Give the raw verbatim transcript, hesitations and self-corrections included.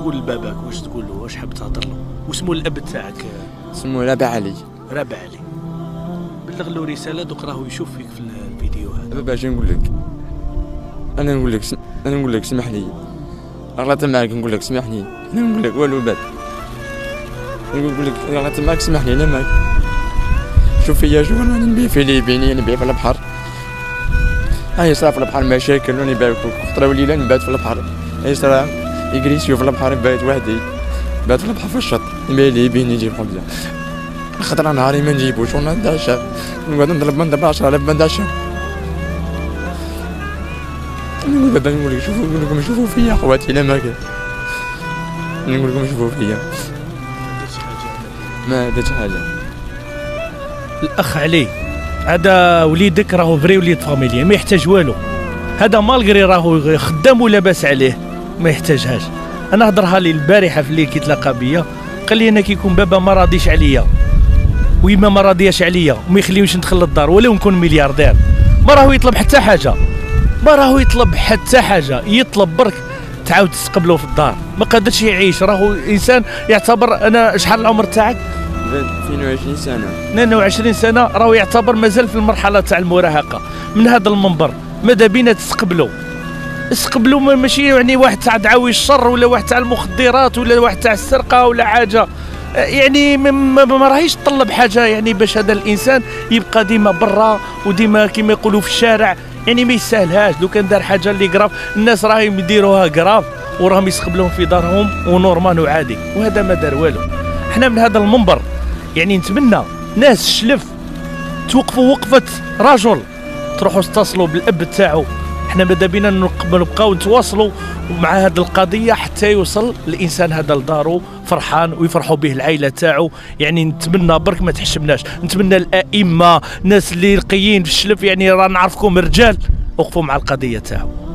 تقول لباباك؟ واش تقول له؟ واش حاب تهضر له؟ واسمو الاب تاعك؟ اسمه رابع علي. رابع علي، بلغ له رساله دوك راهو يشوف فيك في الفيديو هذا. بابا اش نقول لك؟ انا نقول لك انا نقول لك اسمح لي، غلطت معاك، نقول لك اسمح لي، انا نقول لك والو بعد، نقول لك غلطت معاك اسمح لي، انا معاك. شوف فيا، شوف انا نبيع في ليبيني، نبيع في البحر، هاي صرا في البحر مشاكل، ونبيع خطره وليله نبات في البحر، هاي صرا يجريسيو في البحر، نبات وحدي، نبات في البحر في الشط، نبيع ليبيني نجيب خبزه، خطره نهاري ما نجيبوش ونتعشى، نقعد نضرب من ضرب عشرة آلاف نتعشى. نقول بابا، نقول لك شوفوا، نقول لكم شوفوا فيا خواتي، لا ما كان، نقول لكم شوفوا فيا، ما درتش حاجه. الاخ علي هذا وليدك، راهو فري وليد فاميليا، ما يحتاج والو، هذا مالغري راهو خدام ولاباس عليه، ما يحتاجهاش. انا هضرها لي البارحه في الليل كي تلاقى بيا، قال لي انا كي يكون بابا ما راضيش عليا ويما ما راضياش عليا وما يخليونيش ندخل للدار ولو نكون ملياردير، ما راهو يطلب حتى حاجه، ما راهو يطلب حتى حاجه، يطلب برك تعاود تستقبلوا في الدار، ما قادرش يعيش، راهو انسان يعتبر. انا شحال العمر تاعك؟ اثنين وعشرين سنه. اثنين وعشرين سنه، راهو يعتبر مازال في المرحله تاع المراهقه. من هذا المنبر ماذا بينا تستقبلوا، استقبلوا، ماشي يعني واحد تاع دعاوي الشر ولا واحد تاع المخدرات ولا واحد تاع السرقه ولا حاجه، يعني ما, ما راهيش تطلب حاجه يعني باش هذا الانسان يبقى ديما برا وديما كما يقولوا في الشارع، يعني ما يسهلهاش. لو كان دار حاجه اللي قراف، الناس راهم يديروها قراف وراهم يستقبلوهم في دارهم ونورمال وعادي، وهذا ما دار والو. احنا من هذا المنبر يعني نتمنى ناس شلف توقفوا وقفه رجل، تروحوا تتصلوا بالاب تاعو. احنا ماذا بينا نبقاو نتواصلوا مع هذه القضيه حتى يوصل الانسان هذا لدارو فرحان ويفرحوا به العائله تاعو. يعني نتمنى برك ما تحشمناش، نتمنى الائمه، ناس اللي رقيين في الشلف، يعني راه نعرفكم رجال، وقفوا مع القضيه تاعو.